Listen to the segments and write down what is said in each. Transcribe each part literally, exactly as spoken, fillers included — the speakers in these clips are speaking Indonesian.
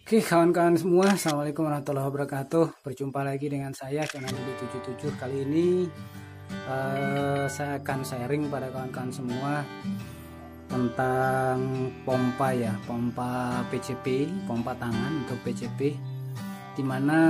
Oke kawan-kawan semua, assalamualaikum warahmatullahi wabarakatuh. Berjumpa lagi dengan saya channel Budi tujuh puluh tujuh. Kali ini uh, saya akan sharing pada kawan-kawan semua tentang pompa ya, pompa P C P, pompa tangan untuk P C P, dimana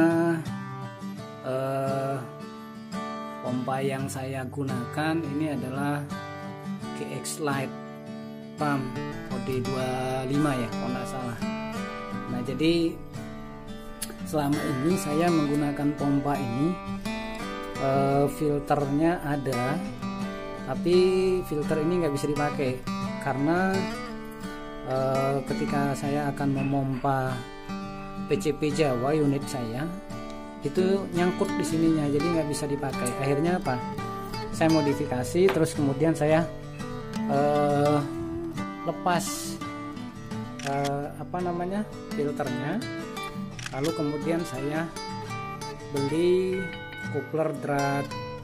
uh, pompa yang saya gunakan ini adalah G X Lite Pump kode dua puluh lima ya kalau nggak salah. Nah, jadi selama ini saya menggunakan pompa ini, uh, filternya ada, tapi filter ini nggak bisa dipakai karena uh, ketika saya akan memompa P C P Jawa unit saya itu nyangkut di sininya, jadi nggak bisa dipakai. Akhirnya apa? Saya modifikasi, terus kemudian saya uh, lepas Uh, apa namanya filternya, lalu kemudian saya beli coupler drat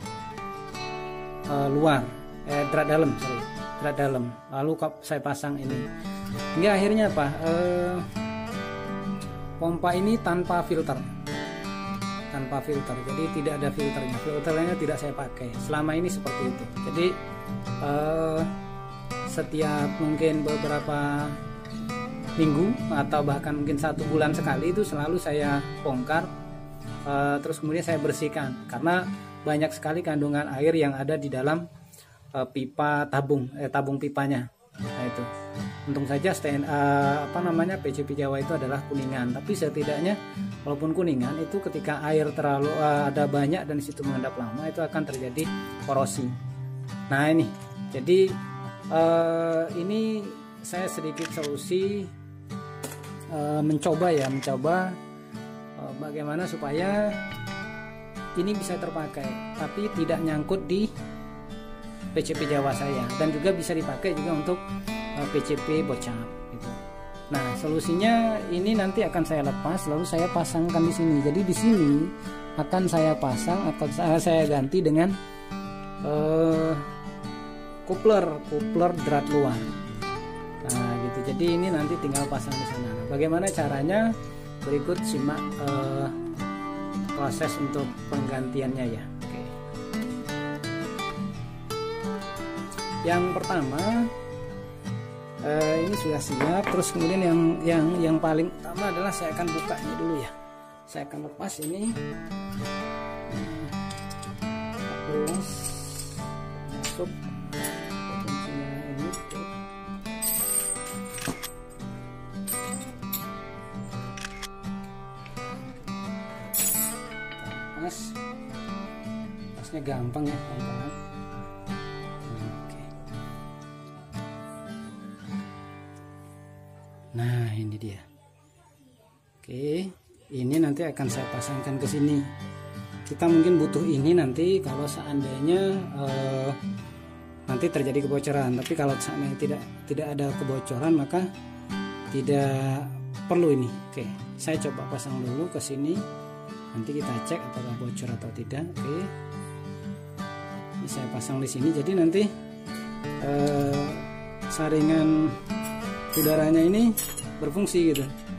uh, luar eh drat dalam sorry drat dalam, lalu saya pasang ini hingga akhirnya apa, uh, pompa ini tanpa filter tanpa filter jadi tidak ada filternya filternya tidak saya pakai selama ini seperti itu. Jadi uh, setiap mungkin beberapa minggu atau bahkan mungkin satu bulan sekali itu selalu saya bongkar, uh, terus kemudian saya bersihkan karena banyak sekali kandungan air yang ada di dalam uh, pipa tabung eh, tabung pipanya. Nah itu untung saja stand, uh, apa namanya P C P Jawa itu adalah kuningan, tapi setidaknya walaupun kuningan itu ketika air terlalu uh, ada banyak dan situ mengendap lama itu akan terjadi korosi. Nah ini jadi uh, ini saya sedikit solusi, Uh, mencoba ya mencoba uh, bagaimana supaya ini bisa terpakai tapi tidak nyangkut di P C P Jawa saya, dan juga bisa dipakai juga untuk uh, P C P bocap gitu. Nah solusinya ini nanti akan saya lepas lalu saya pasangkan di sini. Jadi di sini akan saya pasang atau saya ganti dengan uh, coupler coupler drat luar. Nah gitu, jadi ini nanti tinggal pasang di sana. Nah, bagaimana caranya? Berikut simak uh, proses untuk penggantiannya ya. Oke. Yang pertama uh, ini sudah siap. Terus kemudian yang yang yang paling utama adalah saya akan bukanya dulu ya. Saya akan lepas ini. Terus masuk. Mas, pasnya gampang ya teman-teman. Oke. Nah ini dia. Oke, ini nanti akan saya pasangkan ke sini. Kita mungkin butuh ini nanti kalau seandainya uh, nanti terjadi kebocoran. Tapi kalau seandainya tidak tidak ada kebocoran maka tidak perlu ini. Oke, saya coba pasang dulu ke sini. Nanti kita cek apakah bocor atau tidak. Oke, ini saya pasang di sini. Jadi nanti eh, saringan udaranya ini berfungsi gitu.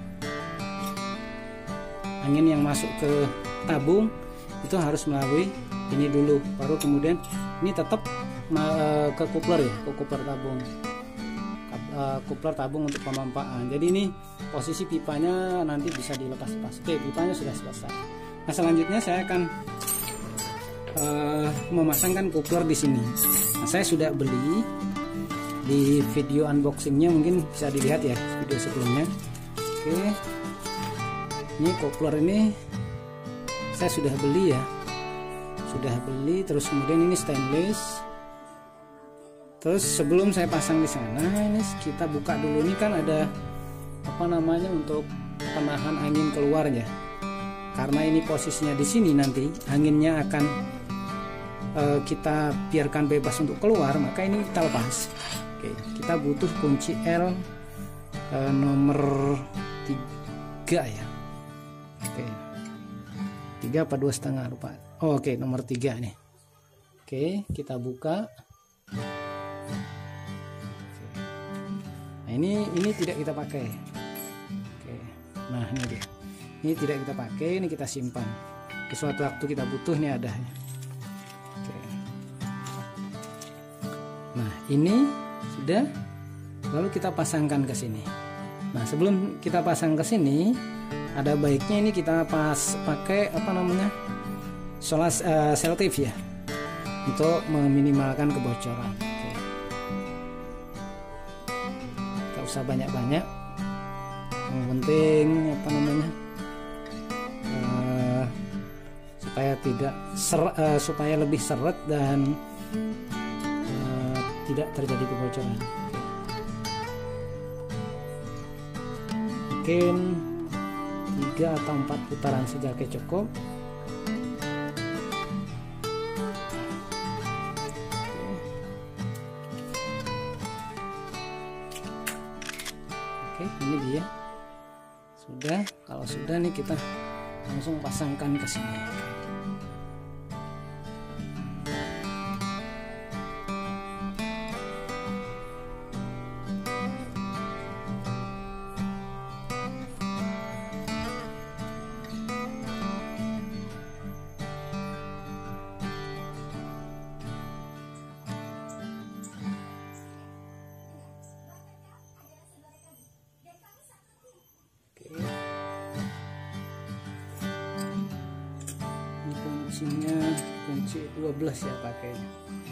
Angin yang masuk ke tabung itu harus melalui ini dulu, baru kemudian ini tetap eh, ke coupler ya, ke coupler tabung, eh, coupler tabung untuk pemompaan. Jadi ini posisi pipanya nanti bisa dilepas-lepas. Oke, pipanya sudah selesai. Nah selanjutnya saya akan uh, memasangkan coupler di sini. Nah, saya sudah beli di video unboxingnya, mungkin bisa dilihat ya video sebelumnya. Oke, ini coupler ini saya sudah beli ya, sudah beli. Terus kemudian ini stainless. Terus sebelum saya pasang di sana, ini kita buka dulu. Ini kan ada apa namanya untuk penahan angin keluarnya. Karena ini posisinya di sini, nanti anginnya akan uh, kita biarkan bebas untuk keluar, maka ini kita lepas. Oke, kita butuh kunci L uh, nomor tiga ya. Oke, tiga apa dua setengah lupa. Oh, oke, nomor tiga nih. Oke, kita buka. Oke. Nah ini ini tidak kita pakai. Oke. Nah ini dia, ini tidak kita pakai, ini kita simpan, di suatu waktu kita butuh ini ada. Oke. Nah ini sudah, lalu kita pasangkan ke sini. Nah sebelum kita pasang ke sini, ada baiknya ini kita pas pakai apa namanya, solas uh, selotip ya, untuk meminimalkan kebocoran. Oke. Gak usah banyak-banyak, yang penting apa namanya, uh, supaya tidak ser, uh, supaya lebih seret dan uh, tidak terjadi kebocoran. Mungkin tiga atau empat putaran saja oke cukup. Oke, ini dia. Sudah, kalau sudah nih kita langsung pasangkan ke sini. Kuncinya kunci dua belas ya pakainya.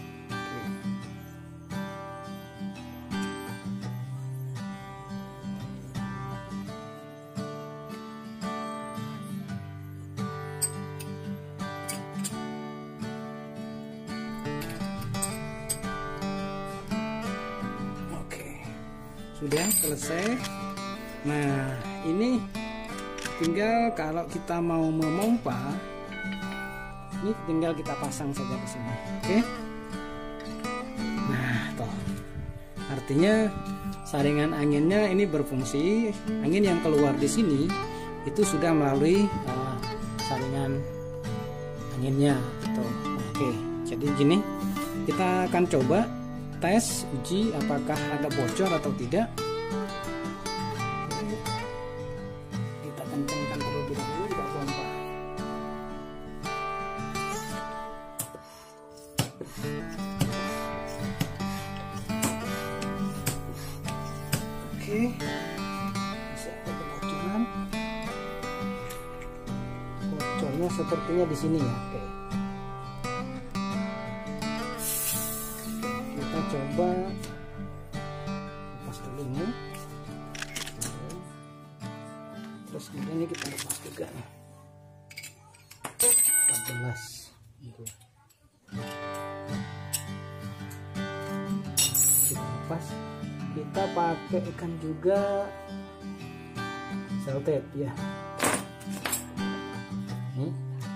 Oke. Oke. Sudah selesai. Nah, ini tinggal kalau kita mau memompa, ini tinggal kita pasang saja ke sini. Oke. Nah, toh. Artinya saringan anginnya ini berfungsi. Angin yang keluar di sini itu sudah melalui uh, saringan anginnya gitu. Nah, oke. Jadi gini, kita akan coba tes uji apakah ada bocor atau tidak. Kita kencangkan terlebih dahulu kita pompa. Oke, masih ada kebocoran. Bocornya sepertinya di sini ya. Oke, kita coba lepas dulu ini. Terus kemudian ini kita lepas juga nih. empat belas gitu. Kita lepas. Kita pakaikan juga selotip ya. Nih.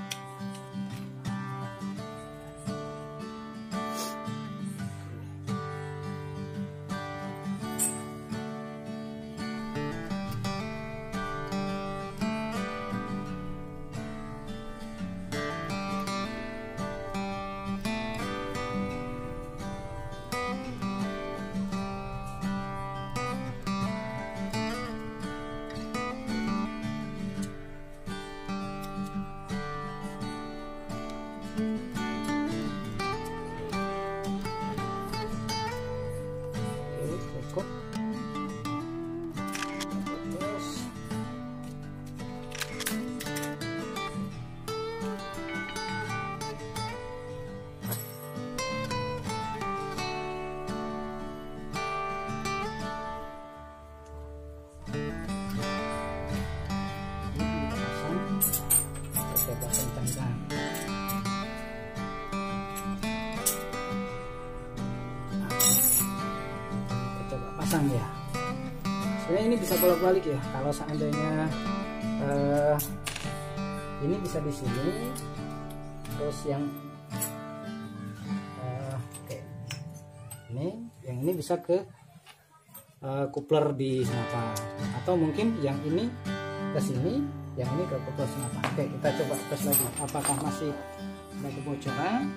Pasang ya. Sebenarnya ini bisa bolak-balik ya. Kalau seandainya uh, ini bisa di sini, terus yang uh, okay. ini, yang ini bisa ke uh, coupler di senapan, atau mungkin yang ini ke sini, yang ini ke coupler senapan. Oke, kita coba tes lagi apakah masih ada kebocoran.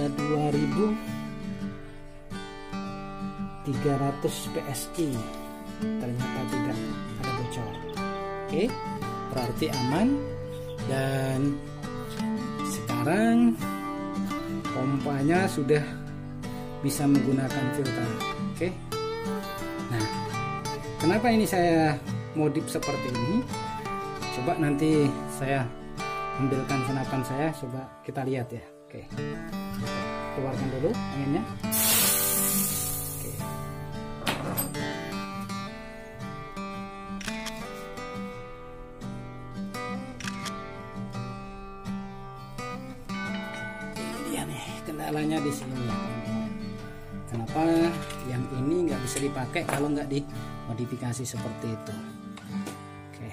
dua ribu tiga ratus P S I ternyata tidak ada bocor. Oke, berarti aman. Dan sekarang pompanya sudah bisa menggunakan filter. Oke, nah kenapa ini saya modif seperti ini? Coba nanti saya ambilkan senapan saya, coba kita lihat ya. Oke, keluarkan dulu anginnya. Oke. Ini dia nih kendalanya di sini. Kenapa yang ini nggak bisa dipakai kalau nggak dimodifikasi seperti itu? Oke.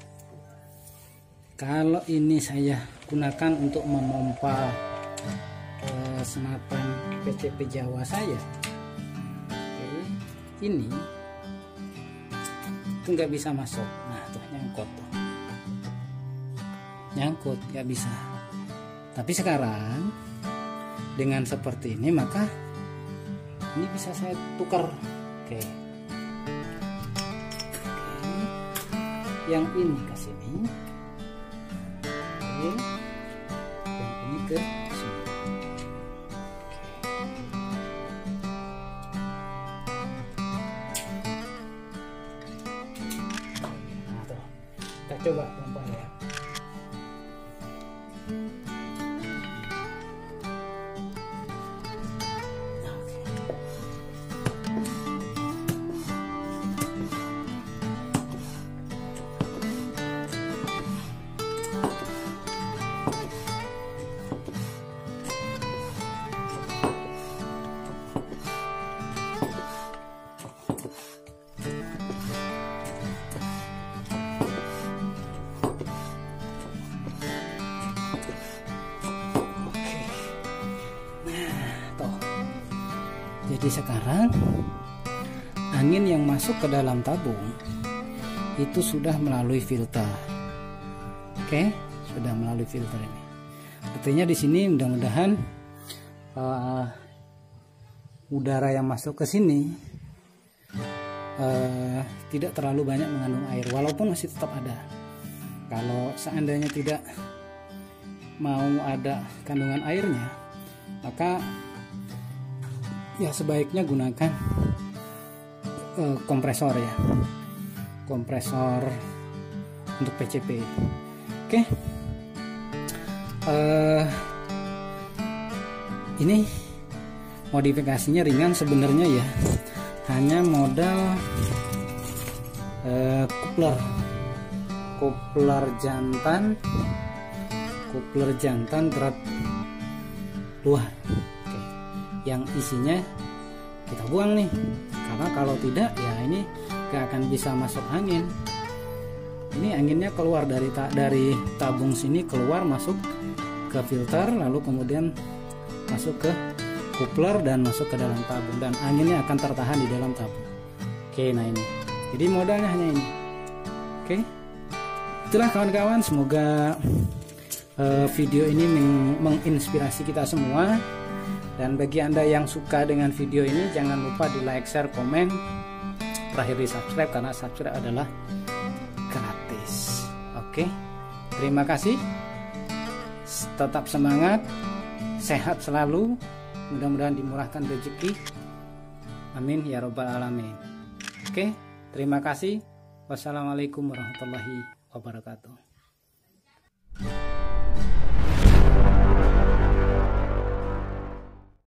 Kalau ini saya gunakan untuk memompa eh, senapan P C P Jawa saya, oke, ini itu nggak bisa masuk. Nah tuh nyangkut tuh, nyangkut nggak bisa. Tapi sekarang dengan seperti ini maka ini bisa saya tukar. Oke, oke. Yang ini ke sini. Oke. Dan ini ke sini. Nah, tuh. Kita coba pompa ya. Jadi sekarang angin yang masuk ke dalam tabung itu sudah melalui filter. Oke, sudah melalui filter ini. Artinya di sini mudah-mudahan uh, udara yang masuk ke sini uh, tidak terlalu banyak mengandung air, walaupun masih tetap ada. Kalau seandainya tidak mau ada kandungan airnya, maka ya sebaiknya gunakan uh, kompresor ya, kompresor untuk P C P. Oke, uh, ini modifikasinya ringan sebenarnya ya, hanya modal uh, coupler, coupler jantan, coupler jantan berat luar. Yang isinya kita buang nih, karena kalau tidak ya ini gak akan bisa masuk angin. Ini anginnya keluar dari ta dari tabung sini, keluar masuk ke filter, lalu kemudian masuk ke coupler dan masuk ke dalam tabung, dan anginnya akan tertahan di dalam tabung. Oke, nah ini jadi modalnya hanya ini. Oke, itulah kawan-kawan, semoga uh, video ini meng menginspirasi kita semua. Dan bagi Anda yang suka dengan video ini, jangan lupa di like, share, komen, terakhir di subscribe, karena subscribe adalah gratis. Oke, terima kasih, tetap semangat, sehat selalu, mudah-mudahan dimurahkan rezeki, amin ya robbal alamin. Oke, terima kasih, wassalamualaikum warahmatullahi wabarakatuh.